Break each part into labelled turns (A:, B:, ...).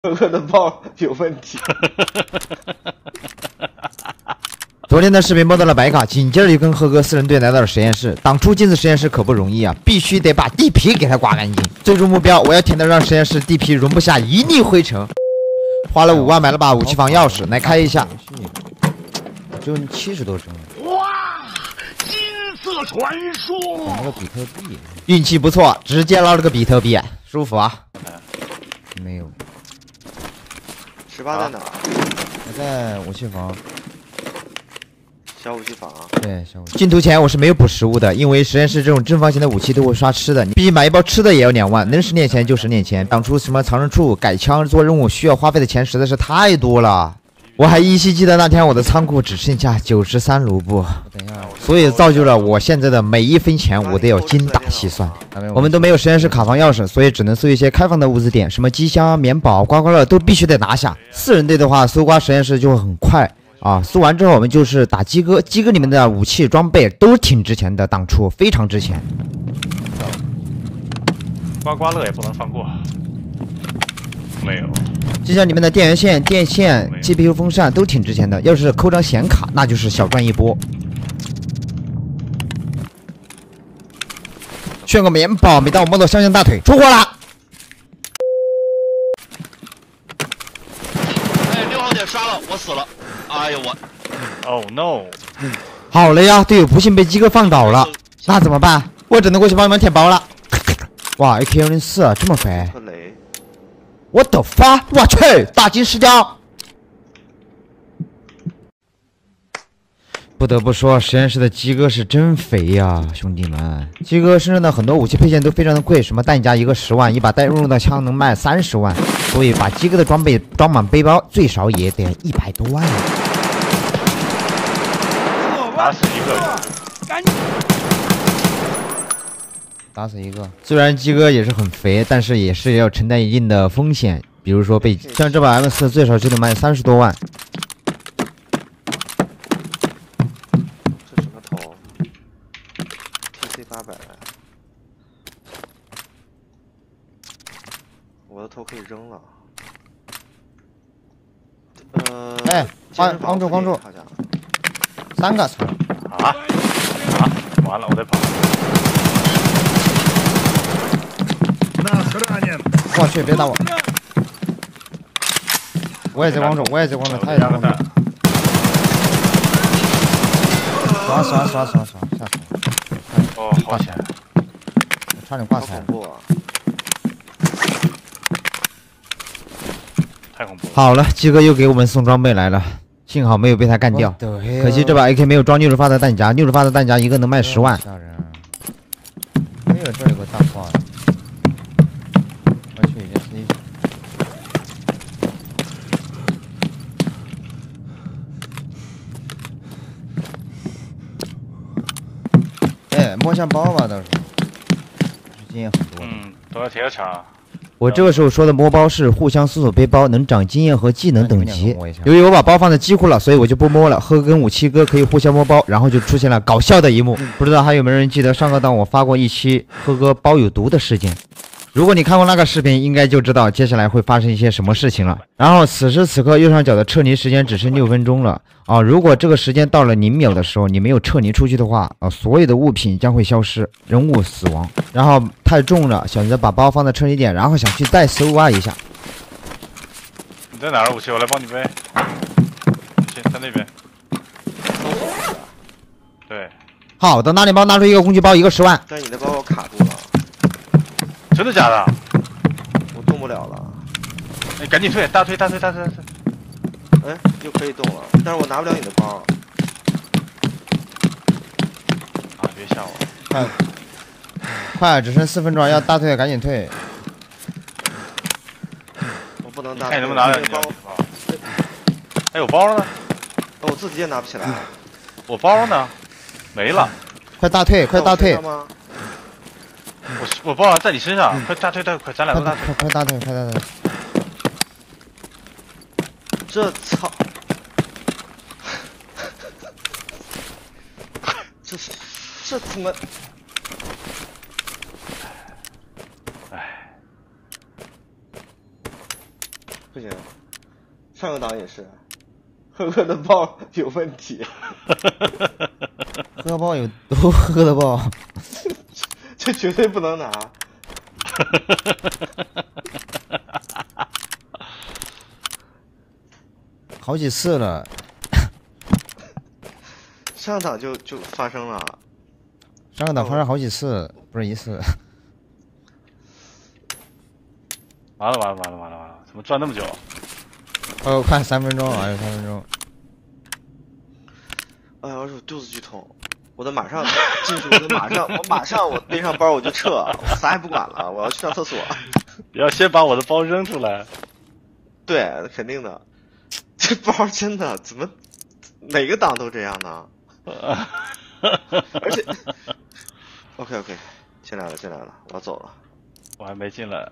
A: 哥哥的炮有问题。
B: 昨天的视频摸到了白卡，紧接着就跟贺哥4人队来到了实验室。挡出镜子实验室可不容易啊，必须得把地皮给它刮干净。最终目标，我要填的让实验室地皮容不下一粒灰尘。花了5万买了把武器房钥匙，来开一下。只有70多帧。
C: 哇，金色传说！
B: 拿个比特币，运气不错，直接捞了个比特币，舒服啊。没有。
A: 18在哪？
B: 我在武器房。
A: 小武器房。
B: 对，小武器。进图前我是没有补食物的，因为实验室这种正方形的武器都会刷吃的，你毕竟买一包吃的也要2万，能10年前就10年前。当初什么藏身处、改枪、做任务需要花费的钱实在是太多了。我还依稀记得那天我的仓库只剩下93卢布，所以造就了我现在的每一分钱我都要精打细算。我们都没有实验室卡房钥匙，所以只能搜一些开放的物资点，什么机箱、棉宝、刮刮乐都必须得拿下。4人队的话，搜刮实验室就会很快啊。搜完之后我们就是打鸡哥，鸡哥里面的武器装备都挺值钱的，当初非常值钱。
D: 刮刮乐也不能放过。没有。
B: 就像里面的电源线、电线、GPU 风扇都挺值钱的，要是抠张显卡，那就是小赚一波。炫个棉宝，每当我摸到香香大腿，出货了！
C: 哎，6号点刷了，我死了！哎呦我
D: ，Oh no！
B: 好了呀，队友不幸被鸡哥放倒了，那怎么办？我只能过去帮你们舔包了。哇 ，AK104 这么肥！我的发，我去，大金失焦！不得不说，实验室的鸡哥是真肥呀，兄弟们！鸡哥身上的很多武器配件都非常的贵，什么弹夹一个10万，一把带入的枪能卖30万，所以把鸡哥的装备装满背包，最少也得100多万。
D: 打死一个，
C: 赶紧！
B: 打死一个。虽然鸡哥也是很肥，但是也是要承担一定的风险，比如说被像这把 M4最少就得卖30多万。
A: 这什么头 ？TC800。我的头可以扔了。
B: 哎，帮助！3个！
D: 啊！完了，我得跑。
B: 我去，别打我！我也在光中，他也在光中。刷，下手！
D: 哦，好险！
B: 我差点挂彩。
D: 太恐怖了！
B: 好了，鸡哥又给我们送装备来了，幸好没有被他干掉。可惜这把 AK 没有装60发的弹夹，60发的弹夹一个能卖10万。没有，这有个大炮。摸下包吧，到时候经验很多。
D: 都要铁墙。
B: 我这个时候说的摸包是互相搜索背包，能涨经验和技能等级。由于我把包放在机库了，所以我就不摸了。贺哥跟57哥可以互相摸包，然后就出现了搞笑的一幕。不知道还有没有人记得上个档我发过一期贺哥包有毒的事件？如果你看过那个视频，应该就知道接下来会发生一些什么事情了。然后此时此刻右上角的撤离时间只剩6分钟了啊！如果这个时间到了0秒的时候，你没有撤离出去的话啊，所有的物品将会消失，人物死亡。然后太重了，选择把包放在撤离点，然后想去再搜挖一下。
D: 你在哪儿？武器，我来帮你背。行，在那边。对。
B: 好的，那你帮我拿出一个工具包，一个10万。
A: 但你的包我卡住了。
D: 真的假的？
A: 我动不了了。
D: 你赶紧退，大退！
A: 哎，又可以动了，但是我拿不了你的包。
D: 啊！别吓我！
B: 快，只剩4分钟，要大退，赶紧退。
A: 我不能大退。
D: 看你能不能拿了你的包。哎，我包呢？
A: 我自己也拿不起来。
D: 我包呢？没了。
B: 快大退！
D: 我包在你身上，快大退！快，咱俩都大退！
B: 快大退！
A: 这操！这怎么？ 不行，上个档也是，赫赫的包有问题，
B: 喝包有都喝的包，
A: 这绝对不能拿。
B: 好几次了。
A: 上档就发生了，
B: 上个档发生好几次，不是一次。
D: 完了！怎么转那么久？
B: 哦，快3分钟了，还有3分钟。
A: 哎呀，我肚子剧痛，我马上进去，我马上我背上包我就撤，我啥也不管了，我要去上厕所。
D: 你要先把我的包扔出来。
A: 对，肯定的。这包真的怎么每个档都这样呢？而且 ，OK， 进来了，我要走了。
D: 我还没进来。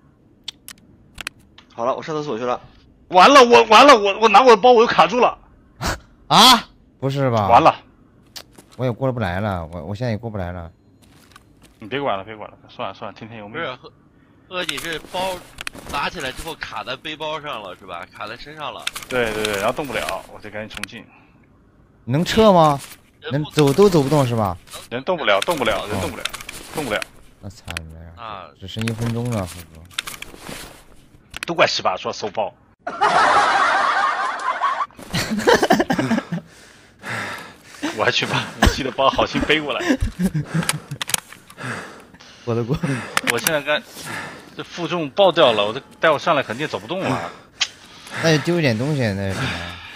A: 好了，我上厕所去了。
D: 完了，我拿我的包我又卡住了。
B: 啊？不是吧？
D: 完了，
B: 我也过不来了，我现在也过不来了。
D: 你别管了，算了，听天由命。
C: 不是，哥，你这包拿起来之后卡在背包上了是吧？卡在身上了。
D: 对，然后动不了，我得赶紧重进。
B: 能撤吗？能走都走不动是吧？
D: 人动不了，动不了。
B: 那惨了呀！
C: 啊，
B: 只剩1分钟了，虎哥。
D: 都怪西巴说搜包。我还去把武器的包好心背过来。
B: 我的锅！
D: 我现在这负重爆掉了，我待会上来肯定走不动了。
B: 那就丢一点东西，那是什么？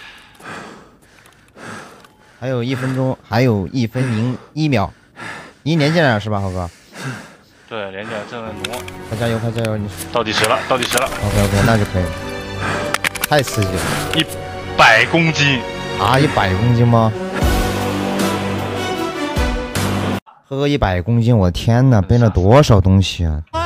B: 还有1分钟，还有1分01秒。你连进来了是吧，豪哥？
D: 对，连起来正在挪。
B: 快加油！你
D: 倒计时了。
B: OK， 那就可以了。太刺激了
D: ！100公斤
B: 啊！100公斤吗？喝100公斤，我天哪，背了多少东西啊！